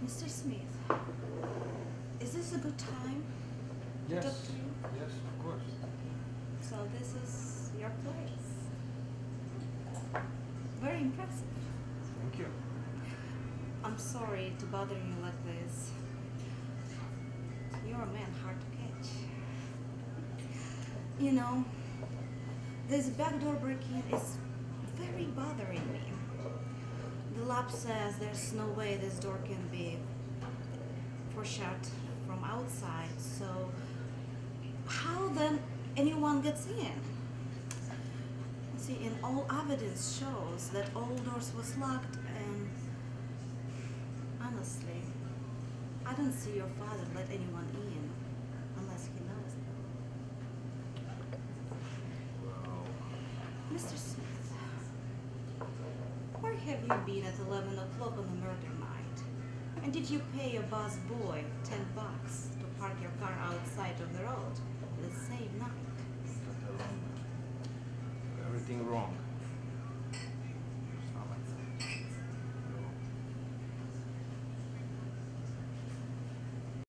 Mr. Smith, is this a good time to Yes. talk to you? Yes, of course. So this is your place. Very impressive. Thank you. I'm sorry to bother you like this. You're a man hard to catch. You know, this backdoor break-in is very bothering me. The lab says there's no way this door can be shut from outside, so how then anyone gets in? See, and all evidence shows that all doors was locked, and honestly, I don't see your father let anyone in unless he knows. Well, Mr. Smith, where have you been at 11 o'clock on the murder night? And did you pay your boss boy $10?